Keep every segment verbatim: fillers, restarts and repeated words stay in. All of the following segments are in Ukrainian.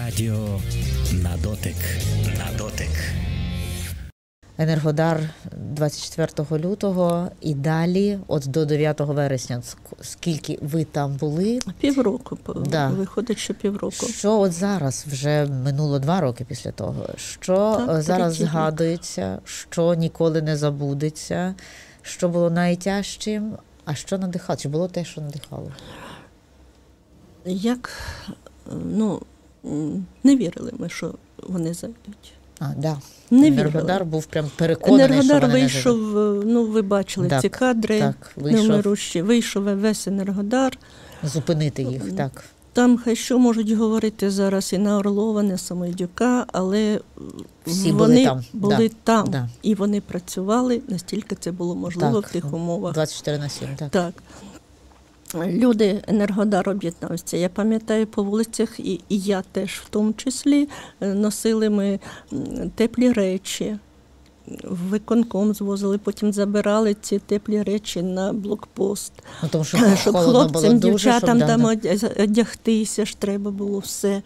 Радіо на дотик. На дотик. Енергодар двадцять четвертого лютого і далі, от до дев'ятого вересня. Скільки ви там були? Півроку. Да. Виходить, що півроку. Що от зараз, вже минуло два роки після того, що так, зараз згадується, що ніколи не забудеться, що було найтяжчим, а що надихало? Чи було те, що надихало? Як, ну, не вірили ми, що вони зайдуть. А, да. Не Енергодар вірили. був прям переконаний, Енергодар що вони вийшов, не зайдуть. ну ви бачили так, ці кадри, так, вийшов. невмирущі. Вийшов весь Енергодар. Зупинити їх, так. Там хай що можуть говорити зараз і на Орлова, не Самойдюка, але всі вони були там, були да. там Да. і вони працювали, настільки це було можливо так. в тих умовах. двадцять чотири на сім, так. Так. Люди, Енергодар об'єднався. Я пам'ятаю, по вулицях, і, і я теж в тому числі, носили ми теплі речі, в виконком звозили, потім забирали ці теплі речі на блокпост. Ну, тому що щоб хлопцям, було дуже, дівчатам щоб, там да, одягтися ж треба було все.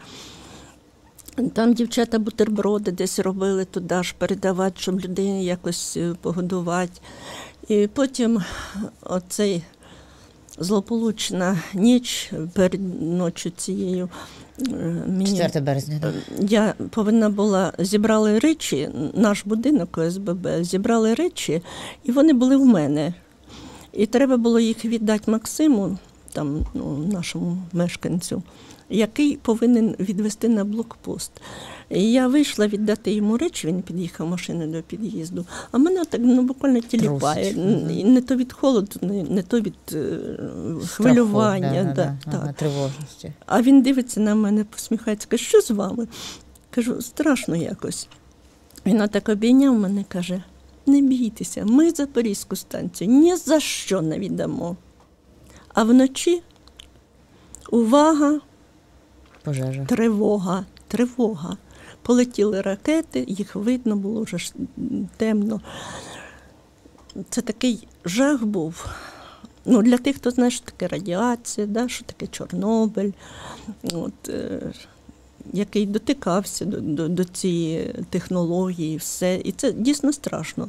Там дівчата бутерброди десь робили туди ж передавати, щоб людині якось погодувати. І потім оцей злополучна ніч перед ночі цією. четвертого березня, так. Я повинна була, зібрали речі, наш будинок О С Б Б, зібрали речі, і вони були в мене. І треба було їх віддати Максиму, там, ну, нашому мешканцю, який повинен відвести на блокпост. І я вийшла віддати йому речі, він під'їхав машиною до під'їзду, а мене так, ну, буквально тіліпає. Mm-hmm. Не то від холоду, не, не то від е, хвилювання. Да, да, да, так. ага, тривожності. А він дивиться на мене, посміхається, каже, що з вами? Кажу, страшно якось. Він отак обійняв мене, каже, не бійтеся, ми Запорізьку станцію ні за що не віддамо. А вночі увага, пожежа, тривога, тривога. Полетіли ракети, їх видно було, вже темно. Це такий жах був. Ну, для тих, хто знає, що таке радіація, да, що таке Чорнобиль, от, е, який дотикався до, до, до цієї технології, все. І це дійсно страшно.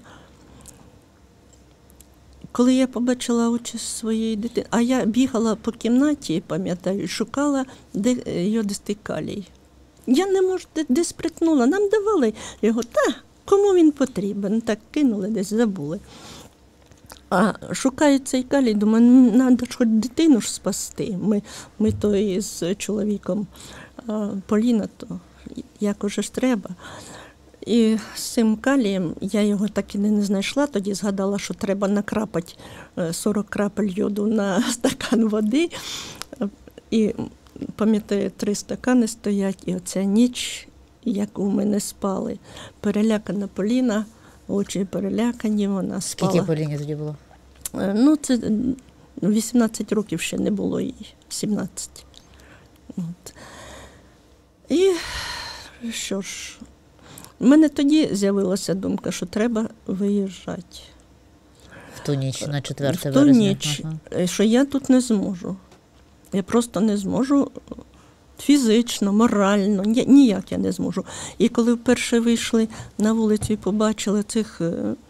Коли я побачила очі своєї дитини, а я бігала по кімнаті, пам'ятаю, шукала де йодистий калій. Я не можу, десь спритнула, нам давали його, та, кому він потрібен, так кинули, десь забули. А шукаю цей калій, думаю, треба ж хоч дитину ж спасти. Ми, ми то із чоловіком, а Поліна, то як уже ж треба. І з цим калієм, я його так і не знайшла, тоді згадала, що треба накрапати сорок крапель йоду на стакан води. І пам'ятаю, три стакани стоять, і оця ніч, як у мене спали. Перелякана Поліна, очі перелякані, вона спала. Скільки Поліні тоді було? Ну, це вісімнадцять років ще не було їй, сімнадцять. От. І що ж, в мене тоді з'явилася думка, що треба виїжджати. В ту ніч, на четверте В ту березня. ніч, ага. Що я тут не зможу. Я просто не зможу фізично, морально, ніяк я не зможу. І коли вперше вийшли на вулицю і побачили цих,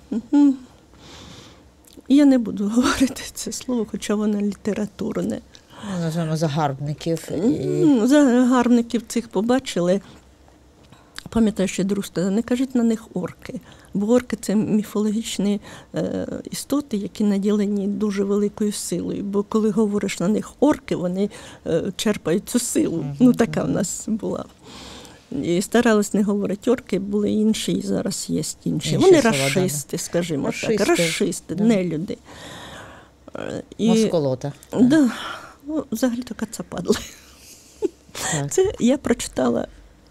я не буду говорити це слово, хоча воно літературне. Ну, називаємо загарбників. І... Загарбників цих побачили. Пам'ятаю, що друг сказав, не кажіть на них орки. Бо орки – це міфологічні е, істоти, які наділені дуже великою силою. Бо коли говориш на них орки, вони е, черпають цю силу. Mm-hmm. Ну, така в нас була. І старались не говорити орки, були інші, і зараз є інші. інші вони слова, рашисти, да, скажімо рашисти. так. Рашисти, да. Нелюди. І... Москолота. Так, да. Ну, взагалі-то кацападли. Це я прочитала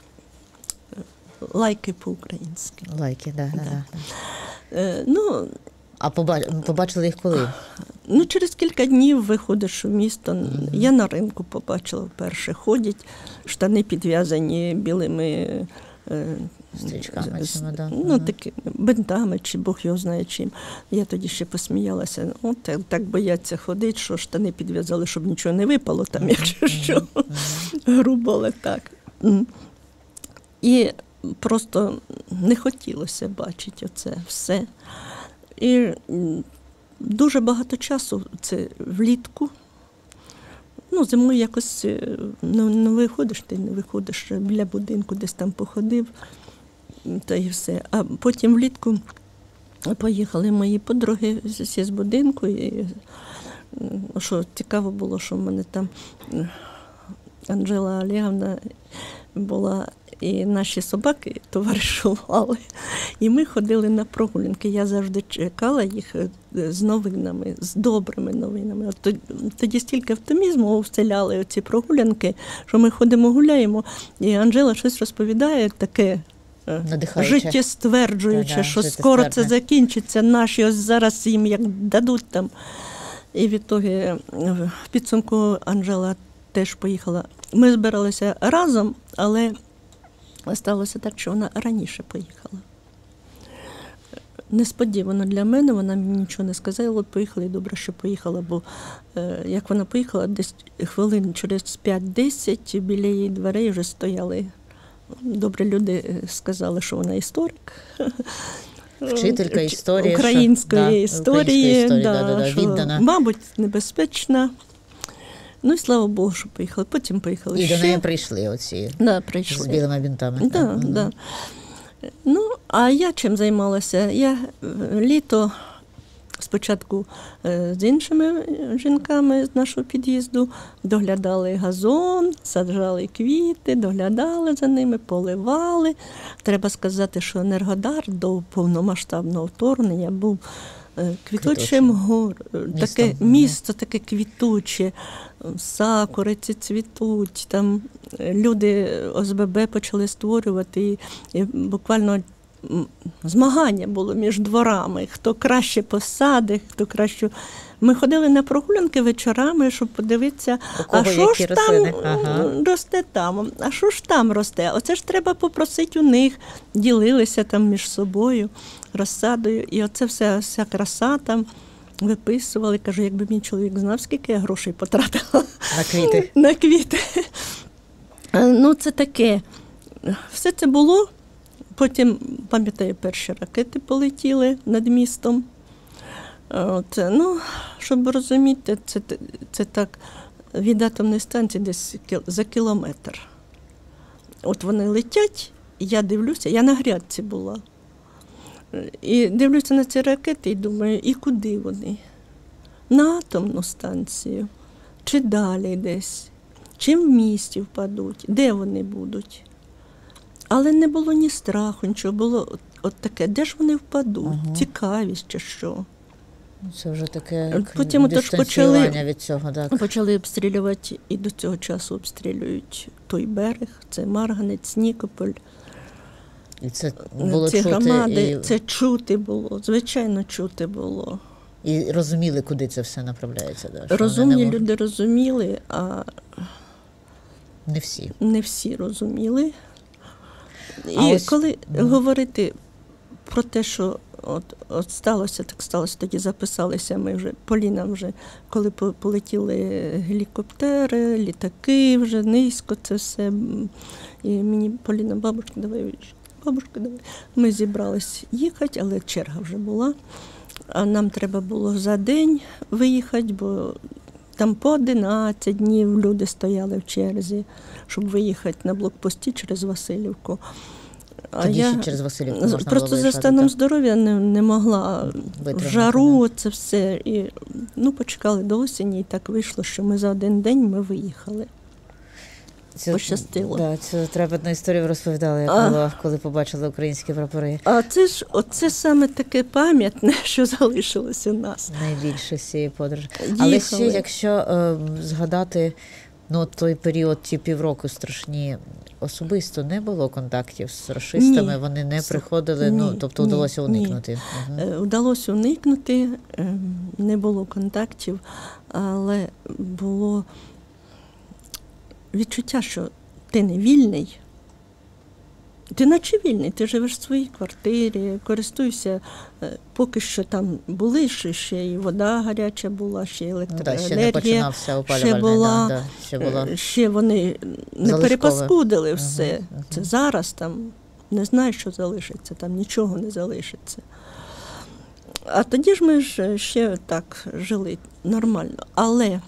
лайки по-українськи. Лайки, да, да. да. Е, ну, а побачили їх коли? Ну, через кілька днів виходиш у місто. Mm-hmm. Я на ринку побачила вперше. Ходять, штани підв'язані білими е, стрічками, з, да. ну, mm-hmm. такими бинтами, чи Бог його знає чим. Я тоді ще посміялася. О, так, так бояться ходити, що штани підв'язали, щоб нічого не випало там, mm-hmm. якщо що. Mm-hmm. Грубо, але так. І просто не хотілося бачити оце все. І дуже багато часу, це влітку, ну, зимою якось не, не виходиш, ти не виходиш біля будинку, десь там походив, та і все. А потім влітку поїхали мої подруги всі з будинку, і що цікаво було, що в мене там Анжела Олегівна була, і наші собаки товаришували. І ми ходили на прогулянки. Я завжди чекала їх з новинами, з добрими новинами. От тоді стільки оптимізму вселяли ці прогулянки, що ми ходимо, гуляємо, і Анжела щось розповідає таке життєстверджуюче, да, що скоро це закінчиться, наші ось зараз їм як дадуть там. І відтоді в підсумку Анжела теж поїхала. Ми збиралися разом, але сталося так, що вона раніше поїхала. Несподівано для мене, вона мені нічого не сказала, от поїхала, і добре, що поїхала, бо е, як вона поїхала, десь хвилин через п'ять-десять біля її дверей вже стояли. Добре, люди сказали, що вона історик. Вчителька історії. Української що, історії, да, історії, да, да, да, що, віддана. Мабуть, небезпечна. Ну і слава Богу, що поїхали. Потім поїхали і ще. І до неї прийшли оці да, прийшли. з білими бінтами. Да, так. Да. Ну, а я чим займалася? Я літо спочатку з іншими жінками з нашого під'їзду доглядали газон, саджали квіти, доглядали за ними, поливали. Треба сказати, що Енергодар до повномасштабного вторгнення був квітучим гор, таке місто, таке квітуче, сакуриці цвітуть, там люди ОСББ почали створювати, і, і буквально змагання було між дворами, хто краще посадить, хто краще. Ми ходили на прогулянки вечорами, щоб подивитися, а що ж там ага. росте там, а що ж там росте. Оце ж треба попросити у них, ділилися там між собою розсадою, і оце все, вся краса там виписували. Кажу, якби мій чоловік знав, скільки я грошей потратила на квіти. На квіти. Ну, це таке. Все це було. Потім, пам'ятаю, перші ракети полетіли над містом. От, ну, щоб розуміти, це, це так, від атомної станції десь за кілометр. От вони летять, я дивлюся, я на грядці була. І дивлюся на ці ракети і думаю, і куди вони? На атомну станцію? Чи далі десь? Чи в місті впадуть? Де вони будуть? Але не було ні страху, нічого, було от, от таке, де ж вони впадуть? Ага. Цікавість чи що? Це вже таке потім дистанціювання від цього, так. Почали обстрілювати, і до цього часу обстрілюють той берег, це Марганець, Нікополь. І це було ці чути. Громади, І... Це чути було, звичайно, чути було. І розуміли, куди це все направляється? Да? Розумні не люди розуміли, а не всі. Не всі розуміли. І а ось... коли mm. говорити про те, що от, от сталося, так сталося, тоді записалися ми вже, Поліна вже, коли полетіли гелікоптери, літаки вже низько, це все. І мені Поліна, бабушка, давай, бабушка, давай. Ми зібрались їхати, але черга вже була. А нам треба було за день виїхати, бо там по одинадцять днів люди стояли в черзі, щоб виїхати на блокпості через Василівку. А Тоді я ще через Василівку можна просто було за станом так? здоров'я не, не могла витримати, в жару, не? це все. І, ну, почекали до осені, і так вийшло, що ми за один день ми виїхали. Це, пощастило. Да, цю трепетну історію розповідали, як а, було, коли побачили українські прапори. А це ж, оце саме таке пам'ятне, що залишилось у нас. Найбільше з цієї подорожі. Їхали. Але ще, якщо е, згадати, ну, той період, ті півроку страшні, особисто не було контактів з рашистами, ні. Вони не приходили, ні, ну, тобто вдалося ні, уникнути. Ні. Угу. Вдалося уникнути, не було контактів, але було відчуття, що ти не вільний, Ти наче вільний, ти живеш в своїй квартирі, користуйся, поки що там були, ще, ще і вода гаряча була, ще й електроенергія. Да, ще не починався опалювальний, ще була, да, да, ще, була... ще вони не Залишкове. перепаскудили все. Uh-huh, uh-huh. Це зараз там не знаю, що залишиться, там нічого не залишиться. А тоді ж ми ж ще так жили нормально. Але е,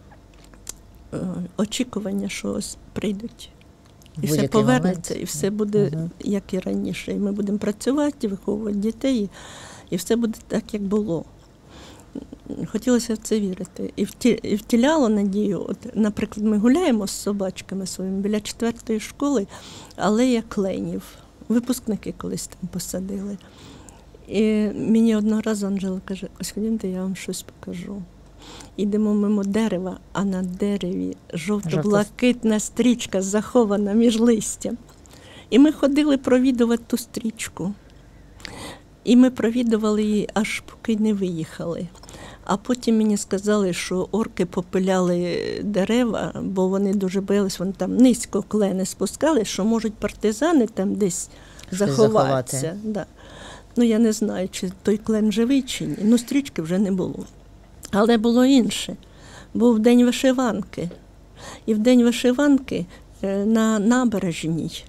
очікування, що ось прийдуть. І все повернеться, і все буде, угу. як і раніше. І ми будемо працювати, виховувати дітей, і все буде так, як було. Хотілося в це вірити. І, вті, і втіляло надію. От, наприклад, ми гуляємо з собачками своїми біля четвертої школи, алея кленів. Випускники колись там посадили. І мені одного разу Анжела каже, ось ходімте, я вам щось покажу. Йдемо мимо дерева, а на дереві жовто-блакитна стрічка захована між листям. І ми ходили провідувати ту стрічку. І ми провідували її, аж поки не виїхали. А потім мені сказали, що орки попиляли дерева, бо вони дуже боялись, вони там низько клени спускали, що можуть партизани там десь заховатися. Да. Ну, я не знаю, чи той клен живий, чи ні. Ну, стрічки вже не було. Але було інше. Був День вишиванки. І в День вишиванки на набережній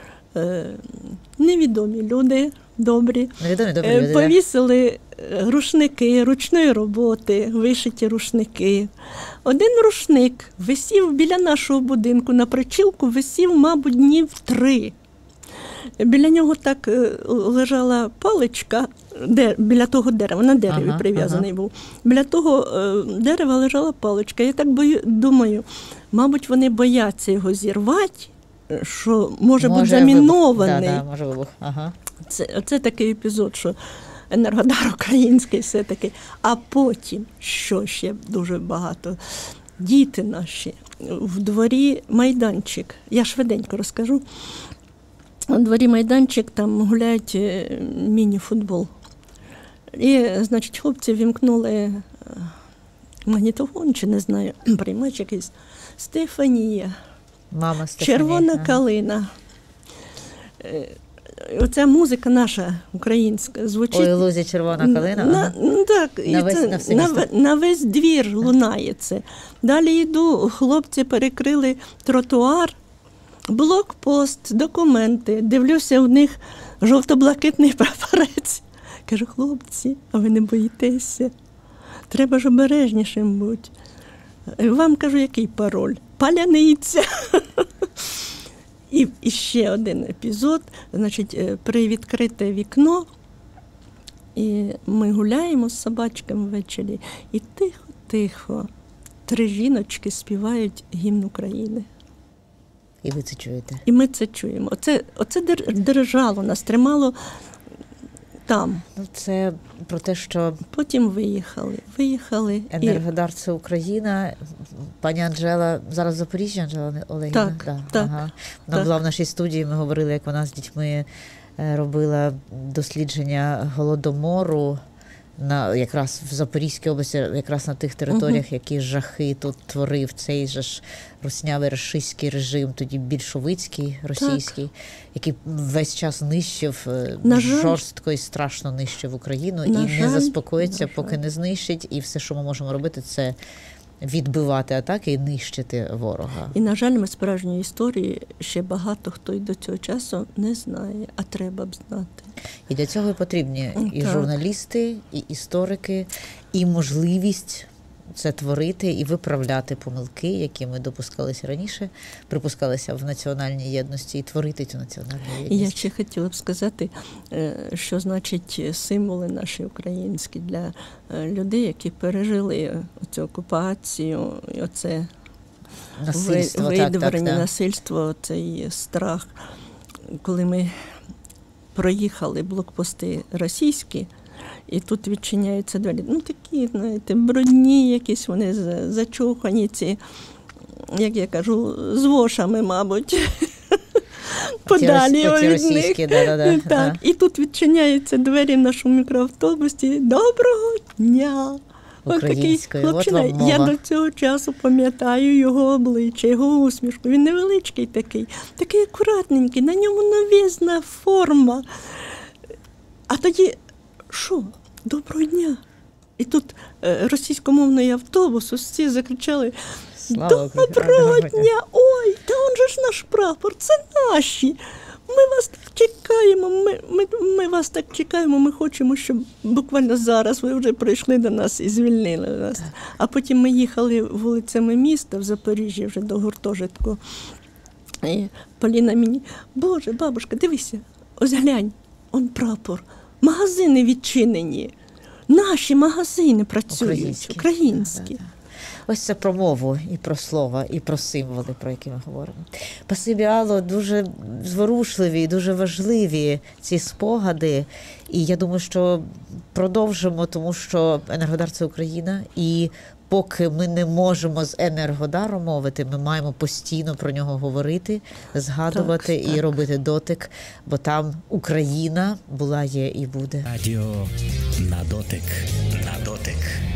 невідомі люди, добрі, невідомі, добрі люди, повісили рушники ручної роботи, вишиті рушники. Один рушник висів біля нашого будинку, на причілку висів, мабуть, днів три. Біля нього так лежала паличка, де, біля того дерева, на дереві ага, прив'язаний ага. був. Біля того е, дерева лежала паличка. Я так бою, думаю, мабуть, вони бояться його зірвати, що може, може бути замінований. Да, да, може вибух. Ага. Це, це такий епізод, що Енергодар український все-таки. А потім, що ще дуже багато, діти наші, в дворі майданчик, я швиденько розкажу, у дворі майданчик, там гуляють міні-футбол. І, значить, хлопці вімкнули магнітофон, чи не знаю, приймач якийсь. Стефанія. Мама Стефанія. Червона калина. Оця музика наша, українська, звучить. Ой, лузі червона калина. На, ага. Так, на, і весь, це, на, на, на весь двір лунає це. Далі йду, хлопці перекрили тротуар, блокпост, документи. Дивлюся, у них жовто-блакитний прапорець. Кажу, хлопці, а ви не боїтеся? Треба ж обережнішим бути. Вам кажу, який пароль? Паляниця. І, і ще один епізод. Значить, привідкрите вікно, і ми гуляємо з собачками ввечері, і тихо-тихо три жіночки співають гімн України. І ви це чуєте? І ми це чуємо. Оце, оце держало нас, тримало там. Ну, це про те, що... Потім виїхали. Виїхали. Енергодар і... – це Україна. Пані Анжела, зараз в Запоріжжі, Анжела Олегівна? Так, да. так. Ага. Вона так. була в нашій студії, ми говорили, як вона з дітьми робила дослідження Голодомору, на, якраз в Запорізькій області, якраз на тих територіях, угу. які жахи тут творив цей же ж руснявий рашистський режим, тоді більшовицький, російський, так. який весь час нищив, на жорстко і страшно нищив Україну, на і жаль, не заспокоїться, поки не знищить, і все, що ми можемо робити, це відбивати атаки і нищити ворога. І, на жаль, ми справжньої історії ще багато хто й до цього часу не знає, а треба б знати. І для цього і потрібні і так. журналісти, і історики, і можливість це творити і виправляти помилки, які ми допускалися раніше, припускалися в національній єдності, і творити цю національну єдність. Я ще хотіла б сказати, що значить символи наші українські для людей, які пережили цю окупацію, і оце насильство, видворення, так, так, так. насильство, цей страх. Коли ми проїхали блокпости російські, і тут відчиняються двері. Ну, такі, знаєте, брудні якісь, вони зачухані ці, як я кажу, з вошами, мабуть. Подалі від них. Да, да, да. Так. Да. І тут відчиняються двері в нашому мікроавтобусі. Доброго дня! українською. От хлопчина, вам мова. я до цього часу пам'ятаю його обличчя, його усмішку. Він невеличкий такий, такий акуратненький, на ньому новізна форма. А тоді, що? Доброго дня. І тут е, російськомовний автобус, ось ці закричали: Слава Україні! Доброго дня! Ой, та он же ж наш прапор, це наші! Ми вас так чекаємо, ми, ми, ми вас так чекаємо, ми хочемо, щоб буквально зараз ви вже прийшли до нас і звільнили нас. А потім ми їхали вулицями міста в Запоріжжі вже до гуртожитку. І Поліна мені: Боже, бабушка, дивися, ось глянь, он прапор, магазини відчинені, наші магазини працюють, Українські. українські. Да, да. Ось це про мову і про слова, і про символи, про які ми говоримо. Спасибі, Алло, дуже зворушливі і дуже важливі ці спогади. І я думаю, що продовжимо, тому що Енергодар – це Україна. І поки ми не можемо з Енергодару мовити, ми маємо постійно про нього говорити, згадувати Так, і так. робити дотик, бо там Україна була, є і буде. Радіо на дотик. На дотик.